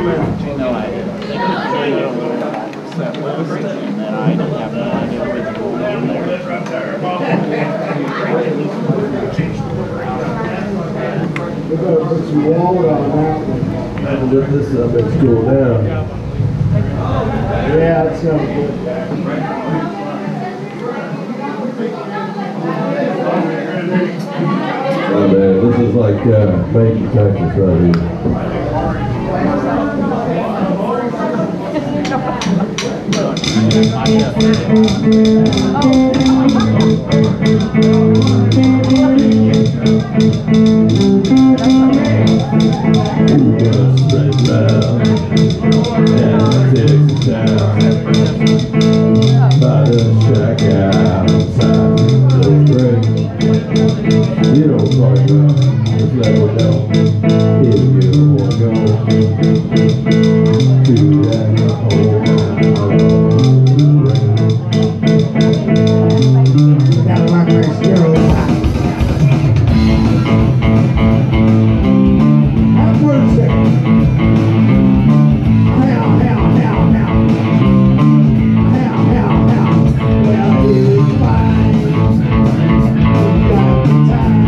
No idea. They could show you a little set list, and then I don't have no idea what's going on there. We're going to put some water on that one. And lift this up and cool down. Yeah, it sounds good. Oh man, this is like Macon, Texas right here. Spread round down Texas town by the shack outside the spring. You know what I'm talking about. Just let me know if you wanna go to that whole Got my nice girl. Have mercy. Now. Well, it's fine. Got the time.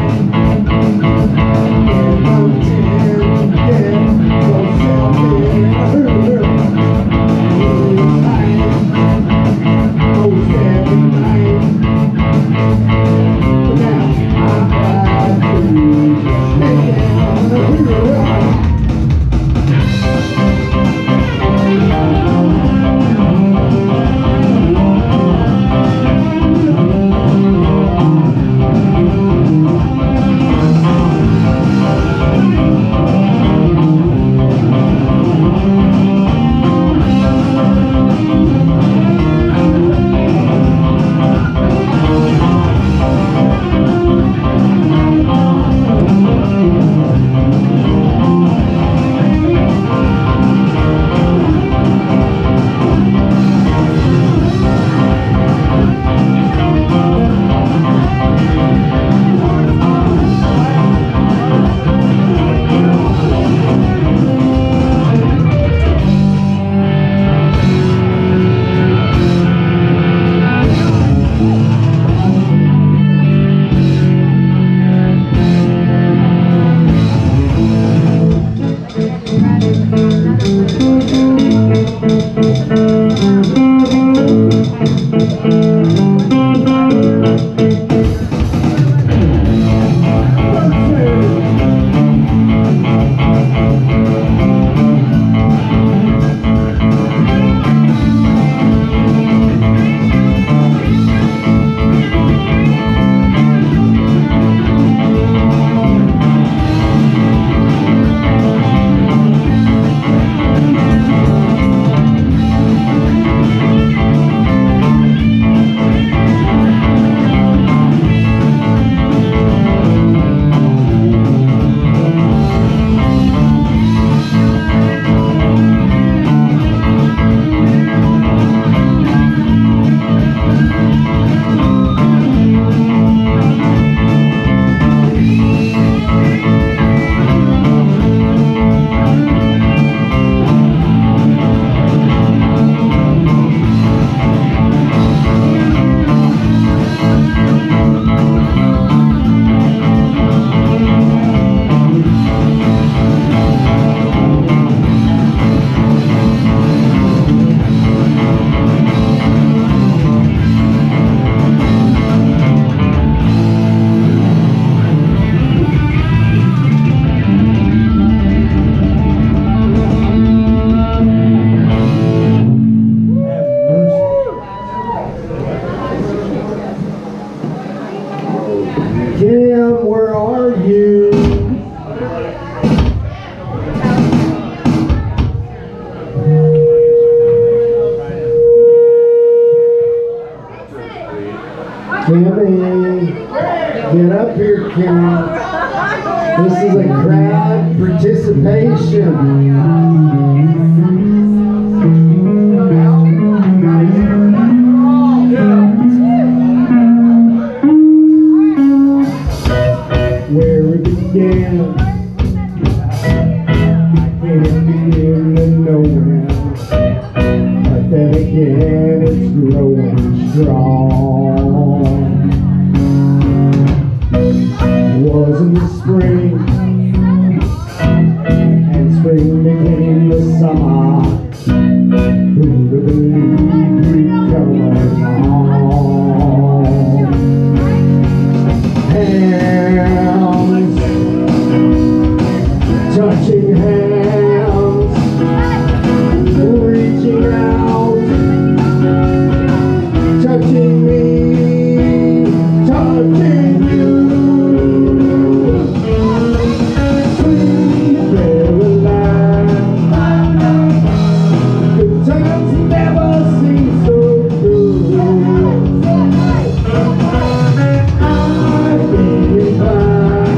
Jim, where are you? Kimmy, get up here, Kimmy. This is a crowd participation. Where it began, I can't begin to knowing, but then again it's growing strong. Was in the spring, and spring became the summer. Who would believe we'd come along? Hands, touching hands, reaching out, touching me, touching you. Sweet Caroline, good times never seem so good. I've been inclined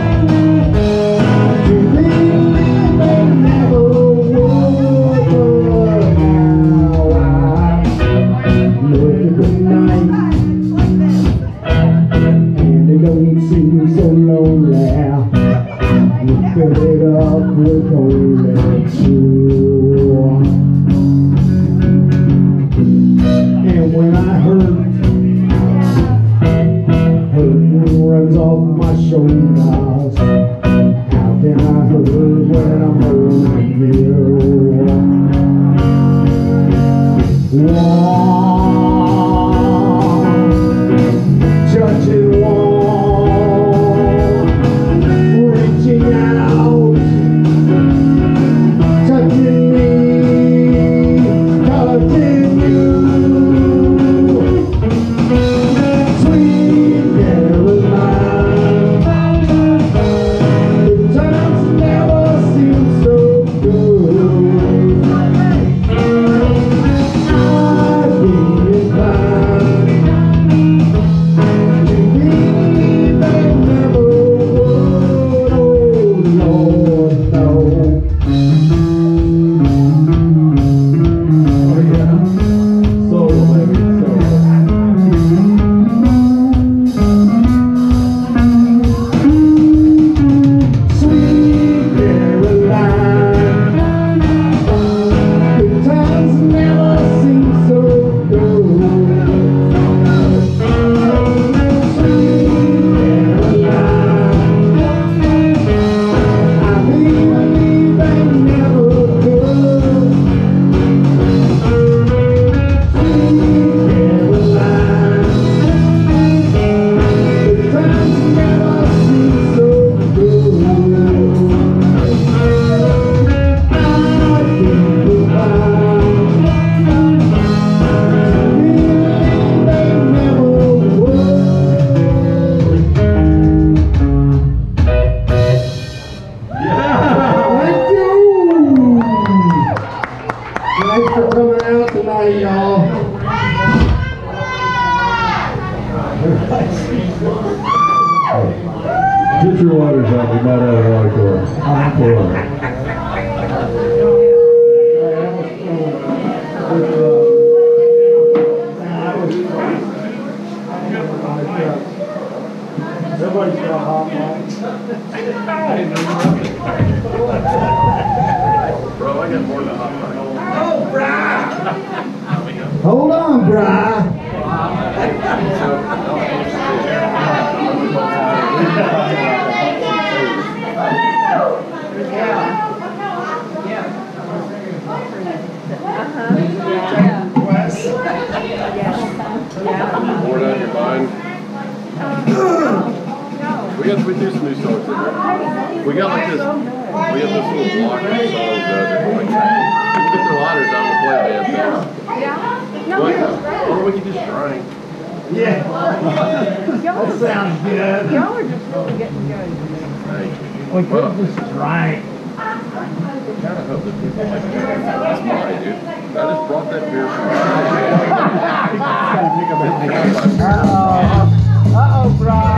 to believe they never would, but now I look at the night and it don't seem so lonely. We fill it up with only two. And when I hurt runs off my shoulders. How can I hurt when I'm holding you? Warm, touching warm, reaching out, touching me, touching you. Sweet Caroline, the times never seem so good. I'd be inclined to believe they never would. Oh Lord, no. Oh yeah, solo baby, solo. Sweet Caroline, good times never seem so good. Sweet Caroline, I believe they never could. Sweet Caroline, good times never seem so good. I'd be goodbye to believe they never would. Thank you. Thanks for coming out tonight, y'all. Get your waters out, we might have an encore. Encore. Everybody's got a hot mic. Bro, I got more than a hot mic. Hold on, brah. Bored out of your mind? We do some new songs in there. We got like this, we have this little block of songs that are like, we can get their lighters out and play band things. Or we can just drink. Yeah. That sounds good. Y'all are just really getting good. Thank you. We could just drink. I kind of hope that people like that. That's mine, dude. I just brought that beer from Uh-oh, brah.